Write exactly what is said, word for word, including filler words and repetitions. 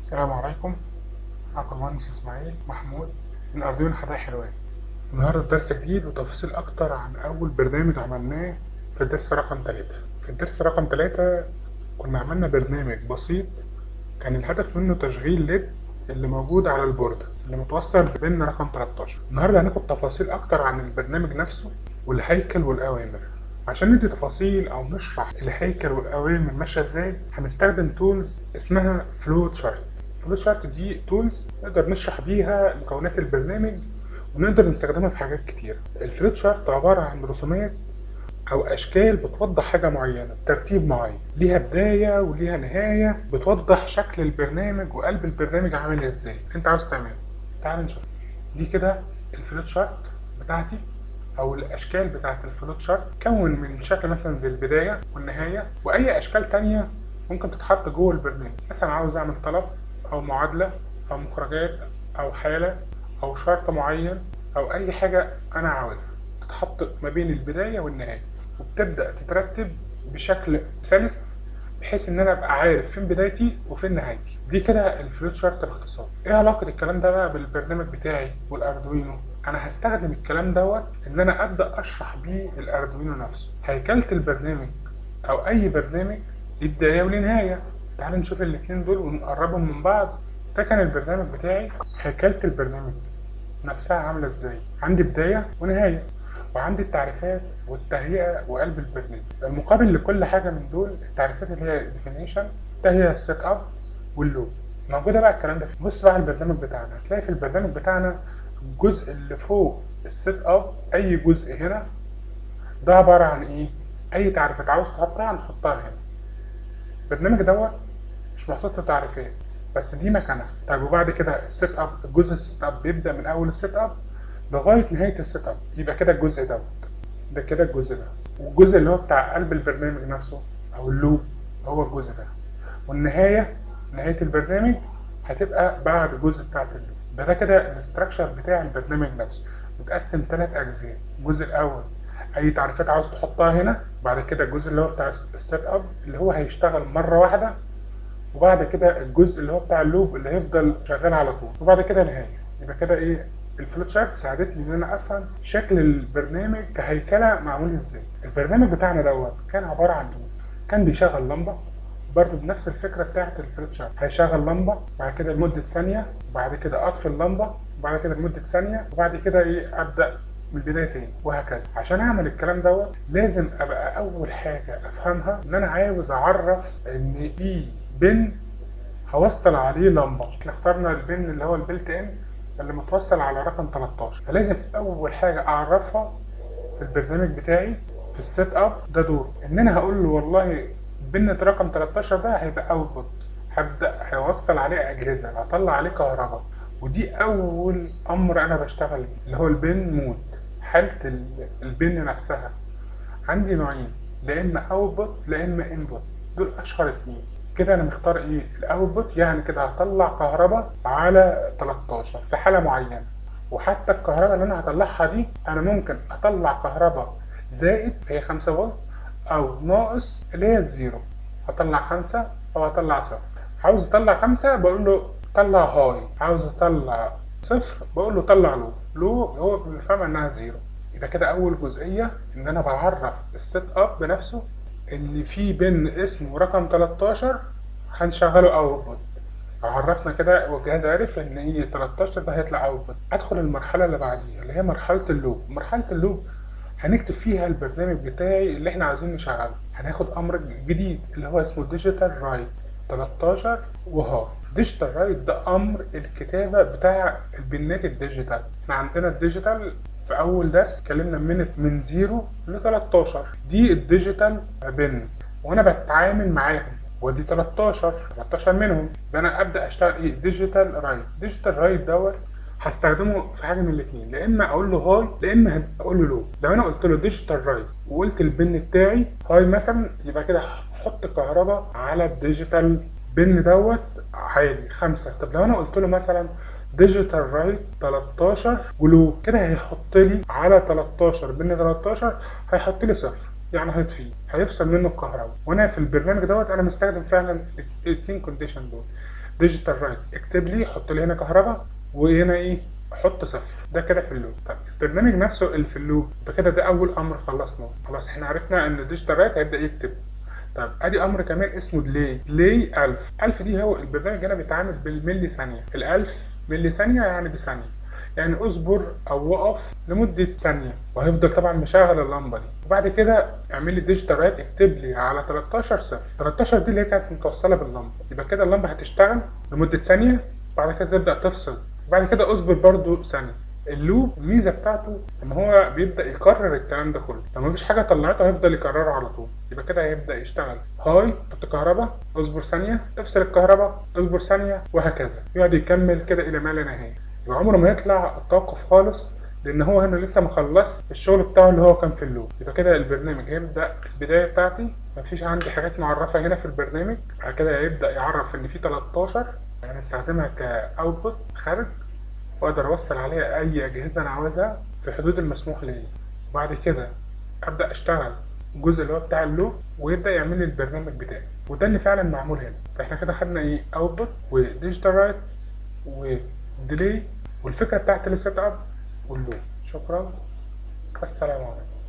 السلام عليكم. معكم المهندس إسماعيل محمود من أردوين حدائق حلوان. النهاردة درس جديد وتفاصيل أكتر عن أول برنامج عملناه في الدرس رقم تلاتة. في الدرس رقم تلاتة كنا عملنا برنامج بسيط كان الهدف منه تشغيل ليد اللي موجود على البوردة اللي متوصل ببن رقم تلتاشر. النهاردة هناخد تفاصيل أكتر عن البرنامج نفسه والهيكل والأوامر. عشان ندي تفاصيل أو نشرح الهيكل والأوامر ماشية إزاي هنستخدم تولز اسمها فلو تشارت. فلو شارت دي تولز نقدر نشرح بيها مكونات البرنامج ونقدر نستخدمها في حاجات كتير. الفلو شارت عبارة عن رسومات أو أشكال بتوضح حاجة معينة بترتيب معين، ليها بداية وليها نهاية، بتوضح شكل البرنامج وقلب البرنامج عامل إزاي أنت عاوز تعمله. تعال نشوف دي كده الفلو شارت بتاعتي أو الأشكال بتاعت الفلو شارت. كون من شكل مثلا زي البداية والنهاية وأي أشكال تانية ممكن تتحط جوه البرنامج. مثلا عاوز أعمل طلب أو معادلة أو مخرجات أو حالة أو شرط معين أو أي حاجة أنا عاوزها تتحط ما بين البداية والنهاية وبتبدأ تترتب بشكل سلس بحيث إن أنا أبقى عارف فين بدايتي وفين نهايتي. دي كده الفلوت شارت باختصار. إيه علاقة الكلام ده بقى بالبرنامج بتاعي والأردوينو؟ أنا هستخدم الكلام دوت إن أنا أبدأ أشرح بيه الأردوينو نفسه. هيكلة البرنامج أو أي برنامج ليه بداية وليه نهاية. تعالوا نشوف الاتنين دول ونقربهم من بعض. ده كان البرنامج بتاعي. هيكلة البرنامج نفسها عاملة ازاي؟ عندي بداية ونهاية وعندي التعريفات والتهيئة وقلب البرنامج. المقابل لكل حاجة من دول التعريفات اللي هي definition، التهيئة، السيت اب واللوب. موجودة بقى الكلام ده فيه. بص بقى البرنامج بتاعنا، هتلاقي في البرنامج بتاعنا الجزء اللي فوق السيت اب، أي جزء هنا ده عبارة عن إيه؟ أي تعريفات عاوز تحطها هنحطها هنا. البرنامج دوت مش محطوط له تعريفات بس دي مكانها. طيب وبعد كده السيت اب، الجزء السيت اب بيبدا من اول السيت اب لغايه نهايه السيت اب، يبقى كده الجزء دوت ده كده الجزء ده. والجزء اللي هو بتاع قلب البرنامج نفسه او اللوب هو الجزء ده. والنهايه نهايه البرنامج هتبقى بعد الجزء بتاعت اللوب. يبقى ده كده الاستراكشر بتاع البرنامج نفسه متقسم ثلاث اجزاء. الجزء الاول اي تعريفات عاوز تحطها هنا، بعد كده الجزء اللي هو بتاع السيت اب اللي هو هيشتغل مره واحده، وبعد كده الجزء اللي هو بتاع اللوب اللي هيفضل شغال على طول، وبعد كده نهايه. يبقى كده ايه الفلوت شارت ساعدتني ان انا افهم شكل البرنامج كهيكله معمول ازاي. البرنامج بتاعنا دوت كان عباره عن ايه؟ كان بيشغل لمبه برضه بنفس الفكره بتاعت الفلوت شارت. هيشغل لمبه بعد كده لمده ثانيه وبعد كده اطفي اللمبه وبعد كده لمده ثانيه وبعد كده ايه ابدا من البدايه تاني وهكذا. عشان اعمل الكلام دوت لازم ابقى اول حاجه افهمها ان انا عاوز اعرف ان في بن هوصل عليه لمبه. احنا اخترنا البن اللي هو البلت ان اللي متوصل على رقم تلتاشر، فلازم اول حاجه اعرفها في البرنامج بتاعي في السيت اب ده دور ان انا هقول له والله بن رقم تلتاشر ده هيبقى اوتبوت، هبدا هيوصل عليه اجهزه، هطلع عليه كهرباء. ودي اول امر انا بشتغل بيه اللي هو البن مود. حاله البن نفسها عندي نوعين، لا اما اوتبوت لا اما انبوت، دول اشهر اتنين. كده انا مختار ايه الاوتبوت، يعني كده هطلع كهرباء على تلتاشر في حاله معينه. وحتى الكهرباء اللي انا هطلعها دي انا ممكن اطلع كهرباء زائد هي خمسة فولت او ناقص اللي هي الزيرو. هطلع خمسة او هطلع صفر. عاوز اطلع خمسة بقول له طلع هاي، عاوز اطلع صفر بقول له طلع لو. لو هو بيفهم انها زيرو. يبقى كده اول جزئيه ان انا بعرف السيت اب بنفسه ان في بن اسمه رقم تلتاشر هنشغله اوتبوت. عرفنا كده والجهاز عرف ان هي تلتاشر ده هيطلع اوتبوت. ادخل المرحله اللي بعديها اللي هي مرحله اللوب. مرحله اللوب هنكتب فيها البرنامج بتاعي اللي احنا عايزين نشغله. هناخد امر جديد اللي هو اسمه ديجيتال رايت تلتاشر وهاي. ديجيتال رايت ده امر الكتابه بتاع البنات الديجيتال. احنا عندنا الديجيتال في اول درس اتكلمنا من من صفر ل تلتاشر، دي الديجيتال بن وانا بتعامل معاهم ودي تلتاشر تلتاشر منهم. يبقى انا ابدا اشتغل ايه ديجيتال رايت. ديجيتال رايت دوت هستخدمه في حاجه من الاثنين، لا اما اقول له هاي لا اما اقول له لو. لو انا قلت له ديجيتال رايت وقلت البن بتاعي هاي مثلا يبقى كده هحط كهرباء على الديجيتال بن دوت عالي خمسة. طب لو انا قلت له مثلا ديجيتال رايت تلتاشر ولو كده هيحط لي على تلتاشر بن تلتاشر هيحط لي صفر، يعني هيطفي هيفصل منه الكهرباء. وانا في البرنامج دوت انا مستخدم فعلا الاثنين كونديشن دول. ديجيتال رايت اكتب لي، حط لي هنا كهرباء وهنا ايه احط صفر. ده كده في اللوب. طب البرنامج نفسه اللي في اللوب يبقى كده ده اول امر خلصناه. خلاص احنا عرفنا ان الديجيتال رايت هيبدا يكتب. طب ادي امر كمان اسمه ديلي. ديلي ألف. ألف دي هو البرنامج هنا بيتعامل بالملي ثانيه. الألف ملي ثانيه يعني بثانيه، يعني اصبر او وقف لمده ثانيه، وهيفضل طبعا مشغل اللمبه دي. وبعد كده اعمل لي ديجيتال رايت اكتب لي على تلتاشر صفر. تلتاشر دي اللي هي كانت متوصله باللمبه. يبقى كده اللمبه هتشتغل لمده ثانيه، بعد كده تبدا تفصل، وبعد كده اصبر برضو ثانيه. اللوب الميزه بتاعته ان هو بيبدا يكرر الكلام ده كله. لو مفيش حاجه طلعته هيفضل يكرره على طول. يبقى كده هيبدا يشتغل هاي حط كهرباء اصبر ثانيه، افصل الكهرباء اصبر ثانيه، وهكذا يقعد يكمل كده الى ما لا نهايه. يبقى عمره ما يطلع التوقف خالص، لان هو هنا لسه مخلص الشغل بتاعه اللي هو كان في اللوب. يبقى كده البرنامج هيبدا البدايه بتاعتي مفيش عندي حاجات معرفه هنا في البرنامج. بعد كده هيبدا يعرف ان في تلتاشر، يعني استخدمها كاوتبوت خارج، واقدر اوصل عليها اي اجهزه انا عاوزها في حدود المسموح لي. وبعد كده ابدا اشتغل الجزء اللي هو بتاع اللوب، ويبدا يعمل لي البرنامج بتاعي. وده اللي فعلا معمول هنا. فاحنا كده خدنا ايه اوتبوت وديجيتال رايت وديلي والفكره بتاعت السيت اب واللوب. شكرا، السلام عليكم.